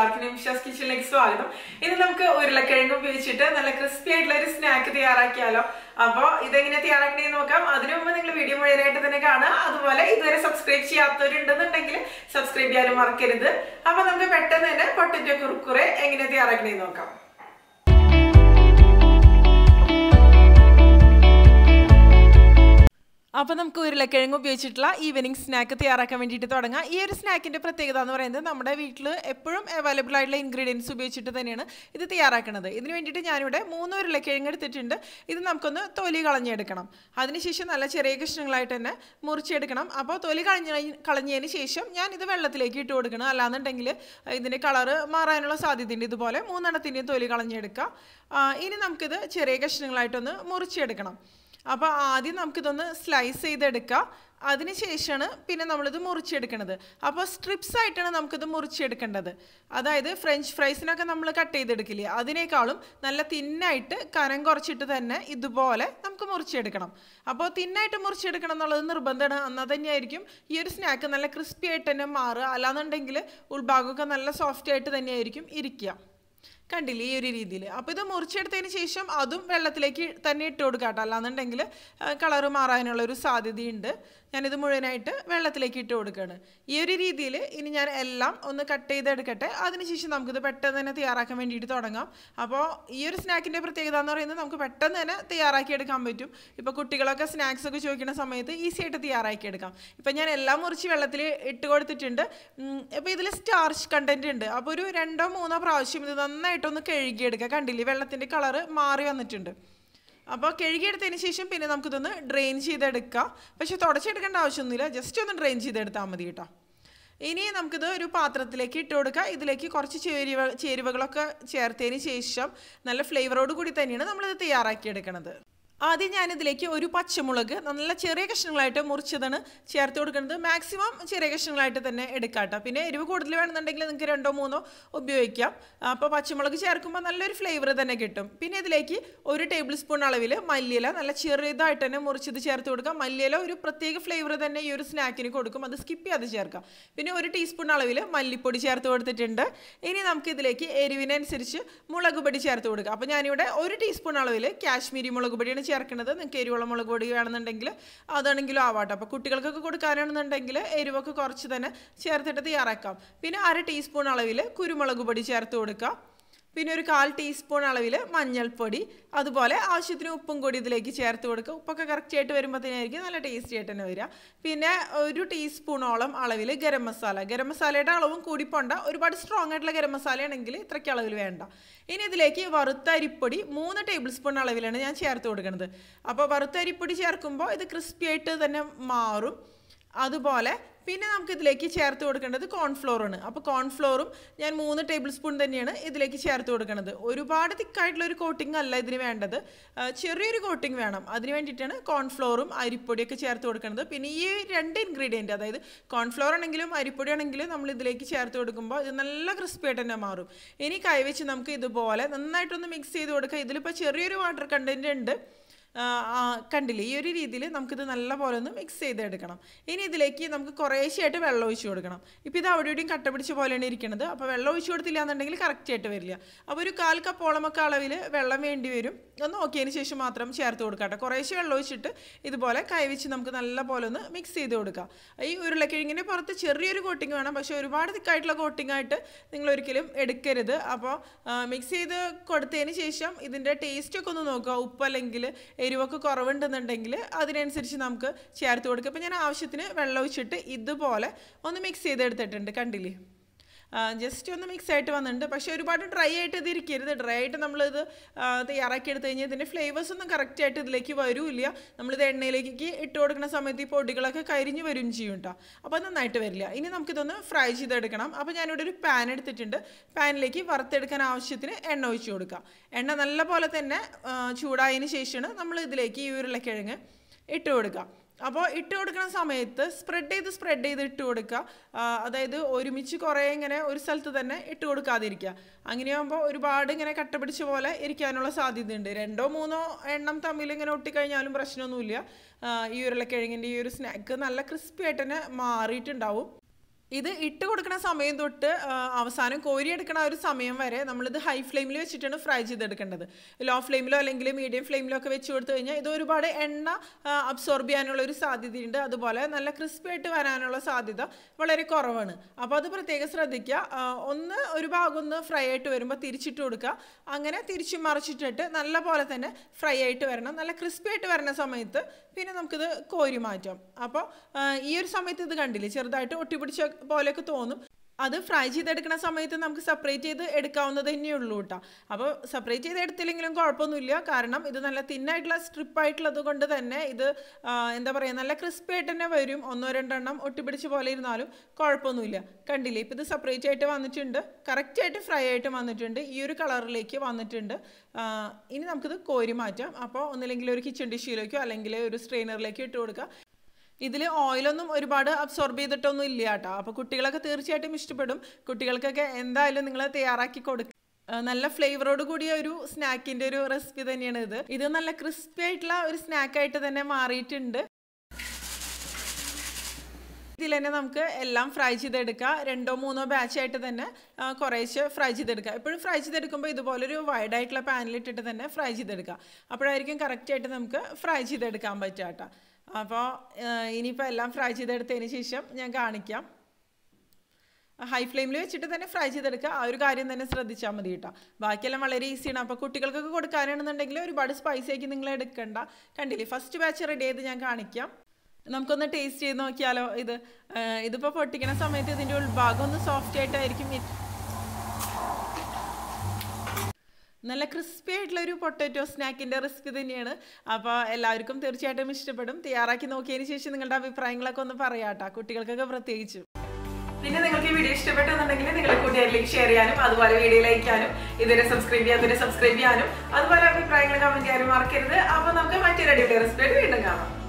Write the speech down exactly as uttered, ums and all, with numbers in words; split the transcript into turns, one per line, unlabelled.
എല്ലാവർക്കും നിമിഷാസ് കിച്ചണിലേക്ക് സ്വാഗതം. ഇന്ന് നമുക്ക് ഉരുളക്കിഴങ്ങ് ഉപയോഗിച്ചിട്ട് നല്ല ക്രിസ്പി ആയിട്ടുള്ള ഒരു സ്നാക്ക് തയ്യാറാക്കിയാലോ. അപ്പൊ ഇതെങ്ങനെ തയ്യാറാക്കണേ നോക്കാം. അതിനു മുമ്പ് നിങ്ങൾ വീഡിയോ മുഴുവനായിട്ട് തന്നെ കാണുക. അതുപോലെ ഇതുവരെ സബ്സ്ക്രൈബ് ചെയ്യാത്തവരുണ്ടെന്നുണ്ടെങ്കിൽ സബ്സ്ക്രൈബ് ചെയ്യാനും മറക്കരുത്. അപ്പൊ നമുക്ക് പെട്ടെന്ന് തന്നെ പൊട്ടറ്റോ കുറുക്കുറെ എങ്ങനെ തയ്യാറാക്കണേ നോക്കാം. അപ്പോൾ നമുക്ക് ഉരുളക്കിഴങ്ങ് ഉപയോഗിച്ചിട്ടുള്ള ഈവനിങ് സ്നാക്ക് തയ്യാറാക്കാൻ വേണ്ടിയിട്ട് തുടങ്ങാം. ഈ ഒരു സ്നാക്കിൻ്റെ പ്രത്യേകത എന്ന് പറയുന്നത് നമ്മുടെ വീട്ടിൽ എപ്പോഴും അവൈലബിൾ ആയിട്ടുള്ള ഇൻഗ്രീഡിയൻസ് ഉപയോഗിച്ചിട്ട് തന്നെയാണ് ഇത് തയ്യാറാക്കുന്നത്. ഇതിന് വേണ്ടിയിട്ട് ഞാനിവിടെ മൂന്ന് ഉരുളക്കിഴങ്ങ് എടുത്തിട്ടുണ്ട്. ഇത് നമുക്കൊന്ന് തൊലി കളഞ്ഞെടുക്കണം. അതിനുശേഷം നല്ല ചെറിയ കഷ്ണങ്ങളായിട്ട് തന്നെ മുറിച്ചെടുക്കണം. അപ്പോൾ തൊലി കളഞ്ഞ കളഞ്ഞതിന് ശേഷം ഞാൻ ഇത് വെള്ളത്തിലേക്ക് ഇട്ട് കൊടുക്കണം. അല്ലാന്നുണ്ടെങ്കിൽ ഇതിൻ്റെ കളറ് മാറാനുള്ള സാധ്യതയുണ്ട്. ഇതുപോലെ മൂന്നെണ്ണത്തിൻ്റെയും തൊലി കളഞ്ഞെടുക്കാം. ഇനി നമുക്കിത് ചെറിയ കഷ്ണങ്ങളായിട്ടൊന്ന് മുറിച്ചെടുക്കണം. അപ്പോൾ ആദ്യം നമുക്കിതൊന്ന് സ്ലൈസ് ചെയ്തെടുക്കാം. അതിനുശേഷമാണ് പിന്നെ നമ്മളിത് മുറിച്ചെടുക്കുന്നത്. അപ്പോൾ സ്ട്രിപ്സ് ആയിട്ടാണ് നമുക്കിത് മുറിച്ചെടുക്കേണ്ടത്. അതായത് ഫ്രഞ്ച് ഫ്രൈസിനൊക്കെ നമ്മൾ കട്ട് ചെയ്തെടുക്കില്ലേ, അതിനേക്കാളും നല്ല തിന്നായിട്ട് കനം കുറച്ചിട്ട് തന്നെ ഇതുപോലെ നമുക്ക് മുറിച്ചെടുക്കണം. അപ്പോൾ തിന്നായിട്ട് മുറിച്ചെടുക്കണം എന്നുള്ളത് നിർബന്ധമാണ്. എന്നാൽ തന്നെയായിരിക്കും ഈ ഒരു സ്നാക്ക് നല്ല ക്രിസ്പി ആയിട്ട് തന്നെ മാറുക. അല്ലാന്നുണ്ടെങ്കിൽ ഉൾഭാഗമൊക്കെ നല്ല സോഫ്റ്റ് ആയിട്ട് തന്നെയായിരിക്കും ഇരിക്കുക. കണ്ടില്ലേ ഈ ഒരു രീതിയിൽ. അപ്പോൾ ഇത് മുറിച്ചെടുത്തതിന് ശേഷം അതും വെള്ളത്തിലേക്ക് തന്നെ ഇട്ട് കൊടുക്കാം കേട്ടോ. അല്ലാന്നുണ്ടെങ്കിൽ കളറ് മാറാനുള്ളൊരു സാധ്യതയുണ്ട്. ഞാനിത് മുഴുവനായിട്ട് വെള്ളത്തിലേക്ക് ഇട്ട് കൊടുക്കുകയാണ്. ഈ ഒരു രീതിയിൽ ഇനി ഞാൻ എല്ലാം ഒന്ന് കട്ട് ചെയ്തെടുക്കട്ടെ. അതിനുശേഷം നമുക്കിത് പെട്ടെന്ന് തന്നെ തയ്യാറാക്കാൻ വേണ്ടിയിട്ട് തുടങ്ങാം. അപ്പോൾ ഈ ഒരു സ്നാക്കിൻ്റെ പ്രത്യേകത എന്ന് പറയുന്നത് നമുക്ക് പെട്ടെന്ന് തന്നെ തയ്യാറാക്കിയെടുക്കാൻ പറ്റും. ഇപ്പോൾ കുട്ടികളൊക്കെ സ്നാക്സ് ഒക്കെ ചോദിക്കുന്ന സമയത്ത് ഈസി ആയിട്ട് തയ്യാറാക്കിയെടുക്കാം. ഇപ്പം ഞാൻ എല്ലാം മുറിച്ച് വെള്ളത്തിൽ ഇട്ട് കൊടുത്തിട്ടുണ്ട്. അപ്പോൾ ഇതിൽ സ്റ്റാർച്ച് കണ്ടൻറ്റ് ഉണ്ട്. അപ്പോൾ ഒരു രണ്ടോ മൂന്നോ പ്രാവശ്യം ഇത് നന്നായിട്ടൊന്ന് കഴുകിയെടുക്കുക. കണ്ടില്ലേ വെള്ളത്തിൻ്റെ കളറ് മാറി വന്നിട്ടുണ്ട്. അപ്പോൾ കഴുകിയെടുത്തതിന് ശേഷം പിന്നെ നമുക്കിതൊന്ന് ഡ്രെയിൻ ചെയ്തെടുക്കാം. പക്ഷെ തുടച്ചെടുക്കേണ്ട ആവശ്യമൊന്നുമില്ല, ജസ്റ്റ് ഒന്ന് ഡ്രെയിൻ ചെയ്തെടുത്താൽ മതി കേട്ടോ. ഇനി നമുക്കിത് ഒരു പാത്രത്തിലേക്ക് ഇട്ട് കൊടുക്കാം. ഇതിലേക്ക് കുറച്ച് ചേരുവ ചേരുവകളൊക്കെ ചേർത്തതിന് ശേഷം നല്ല ഫ്ലേവറോട് കൂടി തന്നെയാണ് നമ്മളിത് തയ്യാറാക്കിയെടുക്കുന്നത്. ആദ്യം ഞാനിതിലേക്ക് ഒരു പച്ചമുളക് നല്ല ചെറിയ കഷ്ണങ്ങളായിട്ട് മുറിച്ചതാണ് ചേർത്ത് കൊടുക്കുന്നത്. മാക്സിമം ചെറിയ കഷ്ണങ്ങളായിട്ട് തന്നെ എടുക്കാം കേട്ടോ. പിന്നെ എരിവ് കൂടുതൽ വേണമെന്നുണ്ടെങ്കിൽ നിങ്ങൾക്ക് രണ്ടോ മൂന്നോ ഉപയോഗിക്കാം. അപ്പോൾ പച്ചമുളക് ചേർക്കുമ്പോൾ നല്ലൊരു ഫ്ലേവർ തന്നെ കിട്ടും. പിന്നെ ഇതിലേക്ക് ഒരു ടേബിൾ സ്പൂൺ അളവിൽ മല്ലിയില നല്ല ചെറിയതായിട്ട് തന്നെ മുറിച്ചത് ചേർത്ത് കൊടുക്കാം. മല്ലിയില ഒരു പ്രത്യേക ഫ്ലേവർ തന്നെ ഈ ഒരു സ്നാക്കിന് കൊടുക്കും. അത് സ്കിപ്പ് ചെയ്യാതെ ചേർക്കാം. പിന്നെ ഒരു ടീസ്പൂൺ അളവിൽ മല്ലിപ്പൊടി ചേർത്ത് കൊടുത്തിട്ടുണ്ട്. ഇനി നമുക്ക് ഇതിലേക്ക് എരിവിനനുസരിച്ച് മുളക് പൊടി ചേർത്ത് കൊടുക്കാം. അപ്പോൾ ഞാനിവിടെ ഒരു ടീസ്പൂൺ അളവിൽ കാശ്മീരി മുളക് പൊടിയാണ് ചേർക്കുന്നത്. നിങ്ങൾക്ക് എരിവുള്ള മുളക് പൊടി വേണമെന്നുണ്ടെങ്കിൽ അതാണെങ്കിലും ആവാട്ടോ. അപ്പോൾ കുട്ടികൾക്കൊക്കെ കൊടുക്കാനാണെന്നുണ്ടെങ്കിൽ എരിവൊക്കെ കുറച്ച് തന്നെ ചേർത്തിട്ട് തയ്യാറാക്കാം. പിന്നെ അര ടീസ്പൂൺ അളവിൽ കുരുമുളക് പൊടി ചേർത്ത് കൊടുക്കാം. പിന്നെ ഒരു കാൽ ടീസ്പൂൺ അളവിൽ മഞ്ഞൾപ്പൊടി, അതുപോലെ ആവശ്യത്തിന് ഉപ്പും കൂടി ഇതിലേക്ക് ചേർത്ത് കൊടുക്കുക. ഉപ്പൊക്കെ കറക്റ്റായിട്ട് വരുമ്പോഴത്തേനായിരിക്കും നല്ല ടേസ്റ്റി ആയിട്ട് തന്നെ വരിക. പിന്നെ ഒരു ടീസ്പൂണോളം അളവിൽ ഗരം മസാല. ഗരം മസാലയുടെ അളവും കൂടിപ്പോണ്ട. ഒരുപാട് സ്ട്രോങ് ആയിട്ടുള്ള ഗരം മസാല ആണെങ്കിൽ ഇത്രയ്ക്ക് അളവിൽ വേണ്ട. ഇനി ഇതിലേക്ക് വറുത്ത അരിപ്പൊടി മൂന്ന് ടേബിൾ സ്പൂൺ അളവിലാണ് ഞാൻ ചേർത്ത് കൊടുക്കുന്നത്. അപ്പോൾ വറുത്ത അരിപ്പൊടി ചേർക്കുമ്പോൾ ഇത് ക്രിസ്പി ആയിട്ട് തന്നെ മാറും. അതുപോലെ പിന്നെ നമുക്കിതിലേക്ക് ചേർത്ത് കൊടുക്കേണ്ടത് കോൺഫ്ലോറാണ്. അപ്പോൾ കോൺഫ്ലോറും ഞാൻ മൂന്ന് ടേബിൾ സ്പൂൺ തന്നെയാണ് ഇതിലേക്ക് ചേർത്ത് കൊടുക്കുന്നത്. ഒരുപാട് തിക്കായിട്ടുള്ളൊരു കോട്ടിംഗ് അല്ല ഇതിന് വേണ്ടത്, ചെറിയൊരു കോട്ടിംഗ് വേണം. അതിന് വേണ്ടിയിട്ടാണ് കോൺഫ്ലോറും അരിപ്പൊടിയൊക്കെ ചേർത്ത് കൊടുക്കുന്നത്. പിന്നെ ഈ രണ്ട് ഇൻഗ്രീഡിയൻറ്റ്, അതായത് കോൺഫ്ലോർ ആണെങ്കിലും അരിപ്പൊടി ആണെങ്കിലും നമ്മൾ ഇതിലേക്ക് ചേർത്ത് കൊടുക്കുമ്പോൾ ഇത് നല്ല ക്രിസ്പി ആയിട്ട് തന്നെ മാറും. ഇനി കൈവച്ച് നമുക്ക് ഇതുപോലെ നന്നായിട്ടൊന്ന് മിക്സ് ചെയ്ത് കൊടുക്കുക. ഇതിലിപ്പോൾ ചെറിയൊരു വാട്ടർ കണ്ടൻറ്റ് ഉണ്ട്. കണ്ടില്ലേ ഈ ഒരു രീതിയിൽ നമുക്കിത് നല്ല പോലെ ഒന്ന് മിക്സ് ചെയ്തെടുക്കണം. ഇനി ഇതിലേക്ക് നമുക്ക് കുറേശ്ശെയായിട്ട് വെള്ളം ഒഴിച്ച് കൊടുക്കണം. ഇപ്പോൾ ഇത് അവിടെ ഇവിടെയും കട്ട പിടിച്ച പോലെയാണ് ഇരിക്കുന്നത്. അപ്പോൾ വെള്ളം ഒഴിച്ച് കൊടുത്തില്ല എന്നുണ്ടെങ്കിൽ കറക്റ്റായിട്ട് വരില്ല. അപ്പോൾ ഒരു കാൽ കപ്പോളമൊക്കെ അളവിൽ വെള്ളം വേണ്ടി വരും. ഒന്ന് നോക്കിയതിന് ശേഷം മാത്രം ചേർത്ത് കൊടുക്കാം. കുറേശ്ശെ വെള്ളം ഒഴിച്ചിട്ട് ഇതുപോലെ കൈവച്ച് നമുക്ക് നല്ല പോലെ ഒന്ന് മിക്സ് ചെയ്ത് കൊടുക്കാം. ഈ ഉരുളക്കിഴങ്ങിൻ്റെ പുറത്ത് ചെറിയൊരു കോട്ടിങ് വേണം, പക്ഷേ ഒരുപാട് തിക്കായിട്ടുള്ള കോട്ടിംഗ് ആയിട്ട് നിങ്ങൾ ഒരിക്കലും എടുക്കരുത്. അപ്പോൾ മിക്സ് ചെയ്ത് കൊടുത്തതിന് ശേഷം ഇതിൻ്റെ ടേസ്റ്റൊക്കെ ഒന്ന് നോക്കുക. ഉപ്പ് അല്ലെങ്കിൽ എരിവൊക്കെ കുറവുണ്ടെന്നുണ്ടെങ്കിൽ അതിനനുസരിച്ച് നമുക്ക് ചേർത്ത് കൊടുക്കുക. അപ്പോൾ ഞാൻ ആവശ്യത്തിന് വെള്ളം ഒഴിച്ചിട്ട് ഇതുപോലെ ഒന്ന് മിക്സ് ചെയ്തെടുത്തിട്ടുണ്ട്. കണ്ടില്ലേ ജസ്റ്റ് ഒന്ന് മിക്സ് ആയിട്ട് വന്നിട്ടുണ്ട്. പക്ഷേ ഒരുപാട് ഡ്രൈ ആയിട്ട് ഇത് ഇരിക്കരുത്. ഡ്രൈ ആയിട്ട് നമ്മളിത് തയ്യാറാക്കി എടുത്തു കഴിഞ്ഞാൽ ഇതിൻ്റെ ഫ്ലേവേഴ്സ് ഒന്നും കറക്റ്റായിട്ട് ഇതിലേക്ക് വരില്ല. നമ്മളിത് എണ്ണയിലേക്ക് ഇട്ട് കൊടുക്കുന്ന സമയത്ത് ഈ പൊടികളൊക്കെ കരിഞ്ഞ് വരും ചെയ്യും കേട്ടോ. അപ്പോൾ നന്നായിട്ട് വരില്ല. ഇനി നമുക്കിതൊന്ന് ഫ്രൈ ചെയ്തെടുക്കണം. അപ്പോൾ ഞാനിവിടെ ഒരു പാൻ എടുത്തിട്ടുണ്ട്. പാനിലേക്ക് വറുത്തെടുക്കാൻ ആവശ്യത്തിന് എണ്ണ ഒഴിച്ച് കൊടുക്കുക. എണ്ണ നല്ല പോലെ തന്നെ ചൂടായതിന് ശേഷമാണ് നമ്മൾ ഇതിലേക്ക് ഈ ഉരുളക്കിഴങ്ങ് ഇട്ട് കൊടുക്കുക. അപ്പോൾ ഇട്ട് കൊടുക്കുന്ന സമയത്ത് സ്പ്രെഡ് ചെയ്ത് സ്പ്രെഡ് ചെയ്ത് ഇട്ട് കൊടുക്കുക. അതായത് ഒരുമിച്ച് കുറേ ഇങ്ങനെ ഒരു സ്ഥലത്ത് തന്നെ ഇട്ട് കൊടുക്കാതിരിക്കുക. അങ്ങനെയാകുമ്പോൾ ഒരുപാട് ഇങ്ങനെ കട്ട പിടിച്ച പോലെ ഇരിക്കാനുള്ള സാധ്യതയുണ്ട്. രണ്ടോ മൂന്നോ എണ്ണം തമ്മിൽ ഇങ്ങനെ ഒട്ടിക്കഴിഞ്ഞാലും പ്രശ്നമൊന്നുമില്ല. ഈ ഉരുളക്കിഴങ്ങിൻ്റെ ഈ ഒരു സ്നാക്ക് നല്ല ക്രിസ്പി ആയിട്ട് തന്നെ മാറിയിട്ടുണ്ടാവും. ഇത് ഇട്ട് കൊടുക്കുന്ന സമയം തൊട്ട് അവസാനം കോരിയെടുക്കുന്ന ഒരു സമയം വരെ നമ്മളിത് ഹൈ ഫ്ലെയിമിൽ വെച്ചിട്ടാണ് ഫ്രൈ ചെയ്തെടുക്കേണ്ടത്. ലോ ഫ്ലെയിമിലോ അല്ലെങ്കിൽ മീഡിയം ഫ്ലെയിമിലോ ഒക്കെ വെച്ച് കൊടുത്തു കഴിഞ്ഞാൽ ഇത് ഒരുപാട് എണ്ണ അബ്സോർബ് ചെയ്യാനുള്ള ഒരു സാധ്യതയുണ്ട്. അതുപോലെ നല്ല ക്രിസ്പി ആയിട്ട് വരാനുള്ള സാധ്യത വളരെ കുറവാണ്. അപ്പോൾ അത് പ്രത്യേകം ശ്രദ്ധിക്കുക. ഒന്ന് ഒരു ഭാഗം ഒന്ന് ഫ്രൈ ആയിട്ട് വരുമ്പോൾ തിരിച്ചിട്ട് കൊടുക്കുക. അങ്ങനെ തിരിച്ചു മറിച്ചിട്ടിട്ട് നല്ല പോലെ തന്നെ ഫ്രൈ ആയിട്ട് വരണം. നല്ല ക്രിസ്പി ആയിട്ട് വരുന്ന സമയത്ത് പിന്നെ നമുക്കിത് കോരി മാറ്റാം. അപ്പോൾ ഈ ഒരു സമയത്ത് ഇത് കണ്ടില്ലേ, ചെറുതായിട്ട് ഒട്ടിപ്പിടിച്ച പോലെയൊക്കെ തോന്നും. അത് ഫ്രൈ ചെയ്തെടുക്കുന്ന സമയത്ത് നമുക്ക് സെപ്പറേറ്റ് ചെയ്ത് എടുക്കാവുന്നത് തന്നെയുള്ളൂ കേട്ടോ. അപ്പോൾ സെപ്പറേറ്റ് ചെയ്ത് എടുത്തില്ലെങ്കിലും കുഴപ്പമൊന്നുമില്ല. കാരണം ഇത് നല്ല തിന്നായിട്ടുള്ള സ്ട്രിപ്പായിട്ടുള്ളത് കൊണ്ട് തന്നെ ഇത് എന്താ പറയുക, നല്ല ക്രിസ്പി ആയിട്ട് തന്നെ വരും. ഒന്നോ രണ്ടെണ്ണം ഒട്ടിപ്പിടിച്ച് പോലെ ഇരുന്നാലും കുഴപ്പമൊന്നുമില്ല. കണ്ടില്ലേ, ഇപ്പോൾ ഇത് സെപ്പറേറ്റ് ആയിട്ട് വന്നിട്ടുണ്ട്, കറക്റ്റായിട്ട് ഫ്രൈ ആയിട്ട് വന്നിട്ടുണ്ട്, ഈ ഒരു കളറിലേക്ക് വന്നിട്ടുണ്ട്. ഇനി നമുക്കിത് കോരി മാറ്റാം. അപ്പോൾ ഒന്നില്ലെങ്കിൽ ഒരു കിച്ചൺ ഡിഷിലേക്കോ അല്ലെങ്കിൽ ഒരു സ്ട്രെയിനറിലേക്കോ ഇട്ട് കൊടുക്കുക. ഇതിൽ ഓയിലൊന്നും ഒരുപാട് അബ്സോർബ് ചെയ്തിട്ടൊന്നും ഇല്ല കേട്ടോ. അപ്പോൾ കുട്ടികളൊക്കെ തീർച്ചയായിട്ടും ഇഷ്ടപ്പെടും. കുട്ടികൾക്കൊക്കെ എന്തായാലും നിങ്ങൾ തയ്യാറാക്കി കൊടുക്കുക. നല്ല ഫ്ലേവറോട് കൂടിയ ഒരു സ്നാക്കിൻ്റെ ഒരു റെസിപ്പി തന്നെയാണ് ഇത്. ഇത് നല്ല ക്രിസ്പി ആയിട്ടുള്ള ഒരു സ്നാക്കായിട്ട് തന്നെ മാറിയിട്ടുണ്ട്. ഇതിൽ തന്നെ നമുക്ക് എല്ലാം ഫ്രൈ ചെയ്തെടുക്കുക. രണ്ടോ മൂന്നോ ബാച്ചായിട്ട് തന്നെ കുറേശ്ശെ ഫ്രൈ ചെയ്തെടുക്കുക. എപ്പോഴും ഫ്രൈ ചെയ്തെടുക്കുമ്പോൾ ഇതുപോലൊരു വൈഡായിട്ടുള്ള പാനിലിട്ടിട്ട് തന്നെ ഫ്രൈ ചെയ്തെടുക്കുക. അപ്പോഴായിരിക്കും കറക്റ്റായിട്ട് നമുക്ക് ഫ്രൈ ചെയ്തെടുക്കാൻ പറ്റുക കേട്ടോ. അപ്പോൾ ഇനിയിപ്പോൾ എല്ലാം ഫ്രൈ ചെയ്തെടുത്തതിന് ശേഷം ഞാൻ കാണിക്കാം. ഹൈ ഫ്ലെയിമിൽ വെച്ചിട്ട് തന്നെ ഫ്രൈ ചെയ്തെടുക്കുക. ആ ഒരു കാര്യം തന്നെ ശ്രദ്ധിച്ചാൽ മതി കേട്ടോ. ബാക്കിയെല്ലാം വളരെ ഈസിയാണ്. അപ്പോൾ കുട്ടികൾക്കൊക്കെ കൊടുക്കാനാണെന്നുണ്ടെങ്കിൽ ഒരുപാട് സ്പൈസി ആക്കി നിങ്ങൾ എടുക്കണ്ട. കണ്ടില്ലേ, ഫസ്റ്റ് ബാച്ച് റെഡി ചെയ്ത് ഞാൻ കാണിക്കാം. നമുക്കൊന്ന് ടേസ്റ്റ് ചെയ്ത് നോക്കിയാലോ. ഇത് ഇതിപ്പോൾ പൊട്ടിക്കുന്ന സമയത്ത് ഇതിൻ്റെ ഉൾഭാഗം ഒന്ന് സോഫ്റ്റ് ആയിട്ടായിരിക്കും. നല്ല ക്രിസ്പി ആയിട്ടുള്ള ഒരു പൊട്ടാറ്റോ സ്നാക്കിൻ്റെ റെസിപ്പി തന്നെയാണ്. അപ്പോൾ എല്ലാവർക്കും തീർച്ചയായിട്ടും ഇഷ്ടപ്പെടും. തയ്യാറാക്കി നോക്കിയതിന് ശേഷം നിങ്ങളുടെ അഭിപ്രായങ്ങളൊക്കെ ഒന്ന് പറയാം കേട്ടോ, കുട്ടികൾക്കൊക്കെ പ്രത്യേകിച്ചും. പിന്നെ നിങ്ങൾക്ക് ഈ വീഡിയോ ഇഷ്ടപ്പെട്ടെന്നുണ്ടെങ്കിൽ നിങ്ങളുടെ കൂട്ടുകാരിലേക്ക് ഷെയർ ചെയ്യാനും അതുപോലെ വീഡിയോ ലൈക്ക് ചെയ്യാനും ഇതുവരെ സബ്സ്ക്രൈബ് ചെയ്യാത്തവരെ സബ്സ്ക്രൈബ് ചെയ്യാനും അതുപോലെ അഭിപ്രായങ്ങൾ കമൻറ്റ് ചെയ്യാനും മറക്കരുത്. അപ്പോൾ നമുക്ക് മറ്റൊരു അടിപൊളി റെസിപ്പി ആയിട്ട് വീണ്ടും കാണാം.